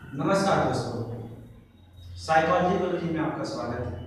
नमस्कार दोस्तों, साइकोलॉजी में आपका स्वागत है।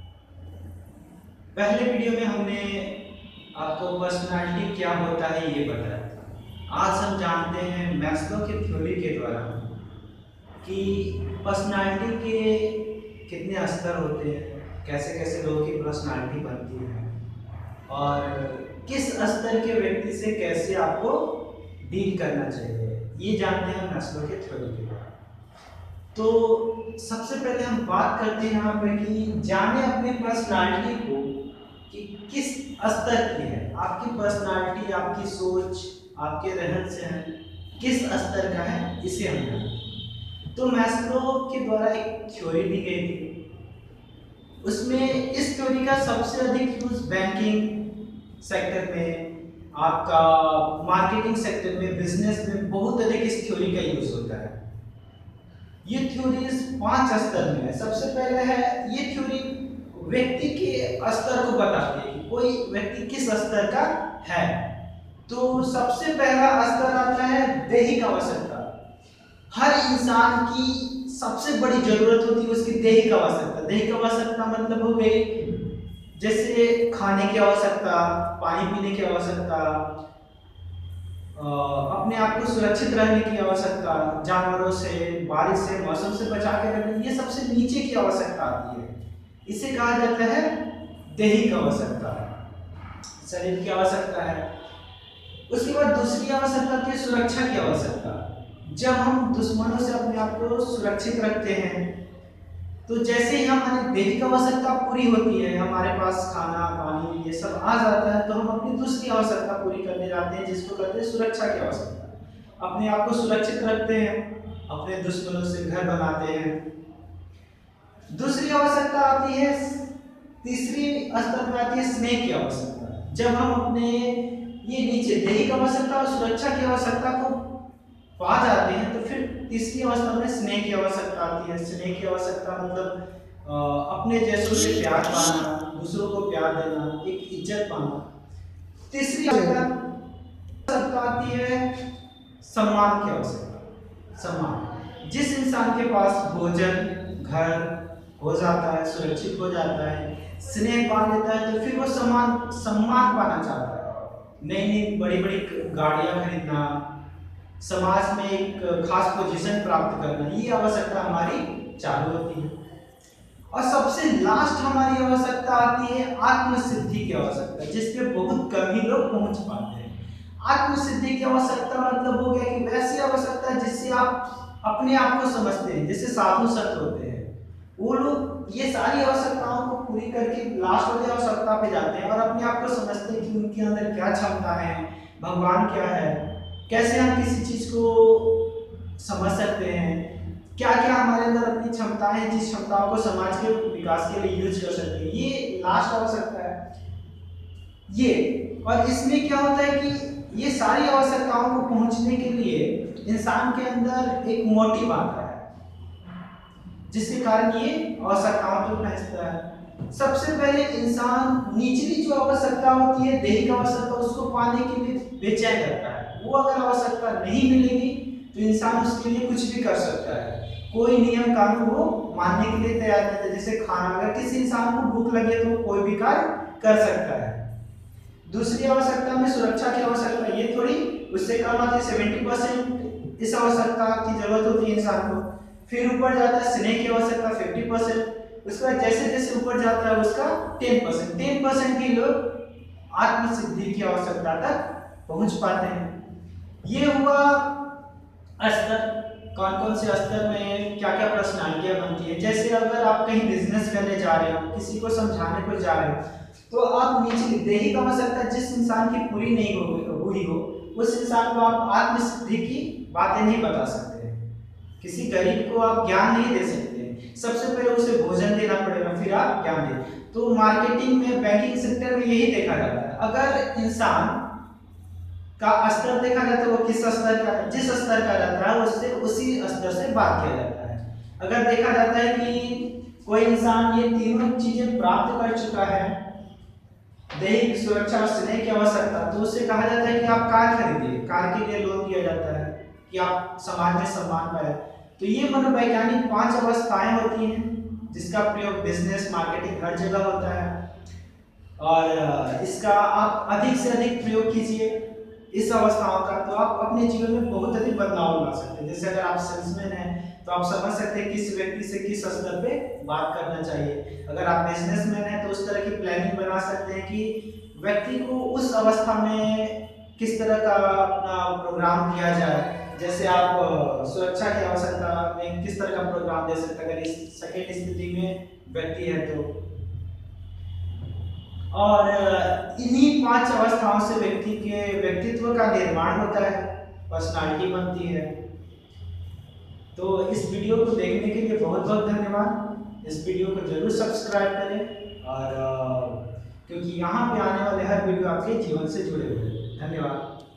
पहले वीडियो में हमने आपको पर्सनालिटी क्या होता है ये बताया था। आज हम जानते हैं मैस्लो की थ्योरी के द्वारा कि पर्सनालिटी के कितने स्तर होते हैं, कैसे कैसे लोगों की पर्सनालिटी बनती है और किस स्तर के व्यक्ति से कैसे आपको डील करना चाहिए, ये जानते हैं मैस्लो के थ्योरी के द्वारा। तो सबसे पहले हम बात करते हैं यहाँ पे कि जाने अपनी पर्सनालिटी को कि किस स्तर की है आपकी पर्सनालिटी, आपकी सोच, आपके रहन सहन किस स्तर का है, इसे हम जानें। तो मैस्लो के द्वारा एक थ्योरी दी गई थी, उसमें इस थ्योरी का सबसे अधिक यूज बैंकिंग सेक्टर में, आपका मार्केटिंग सेक्टर में, बिजनेस में बहुत अधिक इस थ्योरी का यूज होता है। ये थ्योरीज 5 स्तर में है। सबसे पहले है ये थ्योरी व्यक्ति के स्तर को बताती है कि कोई व्यक्ति किस स्तर का है। तो सबसे पहला स्तर आता है दैहिक आवश्यकता। हर इंसान की सबसे बड़ी जरूरत होती है उसकी दैहिक आवश्यकता। दैहिक आवश्यकता मतलब हो गई जैसे खाने की आवश्यकता, पानी पीने की आवश्यकता, अपने आप को सुरक्षित रहने की आवश्यकता, जानवरों से, बारिश से, मौसम से बचा के रखने, ये सबसे नीचे की आवश्यकता आती है। इसे कहा जाता है दैहिक आवश्यकता, शरीर की आवश्यकता है। उसके बाद दूसरी आवश्यकता आती है सुरक्षा की आवश्यकता। जब हम दुश्मनों से अपने आप को सुरक्षित रखते हैं तो जैसे ही हमारी दैहिक आवश्यकता पूरी होती है, हमारे पास खाना पानी ये सब आ जाता है, तो हम अपनी दूसरी आवश्यकता पूरी करने जाते हैं जिसको कहते हैं सुरक्षा की आवश्यकता। अपने आप को सुरक्षित रखते हैं, अपने दुश्मनों से घर बनाते हैं। दूसरी आवश्यकता आती है, तीसरी स्तर में आती है स्नेह की आवश्यकता। जब हम अपने ये नीचे दैहिक आवश्यकता और सुरक्षा की आवश्यकता को पा जाते हैं तो फिर तीसरी अवस्था में स्नेह की आवश्यकता आती है। स्नेह की आवश्यकता मतलब अपने जैसों से प्यार पाना, दूसरों को प्यार देना, एक इज्जत पाना। तीसरी आवश्यकता आती है सम्मान की आवश्यकता। सम्मान, जिस इंसान के पास भोजन, घर हो जाता है, सुरक्षित हो जाता है, स्नेह पा लेता है, तो फिर वो सम्मान पाना चाहता है। नई नई बड़ी बड़ी गाड़ियां खरीदना, समाज में एक खास पोजीशन प्राप्त करना, ये आवश्यकता हमारी चालू होती है। और सबसे लास्ट हमारी आवश्यकता आती है आत्मसिद्धि की आवश्यकता, जिसपे बहुत कम ही लोग पहुंच पाते हैं। आत्मसिद्धि की आवश्यकता मतलब हो गया कि वैसी आवश्यकता जिससे आप अपने आप को समझते हैं, जैसे साधु संत होते हैं, वो लोग ये सारी आवश्यकताओं को पूरी करके लास्ट वाली आवश्यकता पे जाते हैं और अपने आप को समझते हैं कि उनके अंदर क्या क्षमता है, भगवान क्या है, कैसे हम किसी चीज को समझ सकते हैं, क्या क्या हमारे अंदर अपनी क्षमताएं हैं, जिस क्षमताओं को समाज के विकास के लिए यूज कर सकते हैं। ये लास्ट आवश्यकता है ये। और इसमें क्या होता है कि ये सारी आवश्यकताओं को पहुंचने के लिए इंसान के अंदर एक मोटिव आता है जिसके कारण ये आवश्यकताओं को पहुंचता है। सबसे पहले इंसान निचली जो आवश्यकता होती है, दैहिक आवश्यकता, उसको पाने के लिए बेचैन रहता है। वो अगर आवश्यकता नहीं मिलेगी तो इंसान उसके लिए कुछ भी कर सकता है, कोई नियम कानून वो मानने के लिए तैयार नहीं है। जैसे खाना, अगर किसी इंसान को भूख लगे तो कोई भी कार्य कर सकता है। दूसरी आवश्यकता में सुरक्षा की आवश्यकता, ये थोड़ी उससे कम आती है, 70% इस आवश्यकता की जरूरत होती है इंसान को। फिर ऊपर जाता है स्नेह की आवश्यकता 50%, उसके बाद जैसे जैसे ऊपर जाता है उसका 10% ही लोग आत्मसिद्धि की आवश्यकता तक पहुंच पाते हैं। ये हुआ स्तर, कौन कौन से स्तर में क्या क्या पर्सनालिटियां बनती है। जैसे अगर आप कहीं बिजनेस करने जा रहे हो, किसी को समझाने को जा रहे हो, तो आप नीचे दैहिक आवश्यकता जिस इंसान की पूरी नहीं हुई हो, उस इंसान को आप आत्मसिद्धि की बातें नहीं बता सकते हैं। किसी गरीब को आप ज्ञान नहीं दे सकते, सबसे पहले उसे भोजन देना पड़ेगा फिर आप ज्ञान दें। तो मार्केटिंग में, बैंकिंग सेक्टर में यही देखा जाता है। अगर इंसान का स्तर देखा जाता है, वो किस स्तर का, जिस स्तर का रहता है उससे उसी स्तर से बात किया जाता है। अगर देखा जाता है कि कोई इंसान ये तीनों चीजें प्राप्त कर चुका है, दैहिक, सुरक्षा और स्नेह की आवश्यकता, तो उससे कहा जाता है कि आप कार खरीदिए, कार के लिए लोन दिया जाता है कि आप समाज में सम्मान पाए। तो ये मनोवैज्ञानिक 5 अवस्थाएं होती हैं जिसका प्रयोग बिजनेस मार्केटिंग हर जगह होता है, और इसका आप अधिक से अधिक प्रयोग कीजिए इस अवस्थाओं का, तो आप अपने जीवन में बहुत अधिक बदलाव ला सकते हैं। जैसे अगर आप सेल्समैन हैं तो आप समझ सकते हैं किस व्यक्ति से किस स्तर पे बात करना चाहिए। अगर आप बिजनेसमैन हैं तो उस तरह की प्लानिंग बना सकते हैं कि व्यक्ति को उस अवस्था में किस तरह का अपना प्रोग्राम दिया जाए। जैसे आप सुरक्षा की आवश्यकता में किस तरह का प्रोग्राम दे सकते हैं अगर इस सेकेंड स्थिति में व्यक्ति है तो। और इन्हीं 5 अवस्थाओं से व्यक्ति के व्यक्तित्व का निर्माण होता है, पर्सनालिटी बनती है। तो इस वीडियो को देखने के लिए बहुत बहुत धन्यवाद। इस वीडियो को जरूर सब्सक्राइब करें, और क्योंकि यहाँ पे आने वाले हर वीडियो आपके जीवन से जुड़े हुए हैं। धन्यवाद।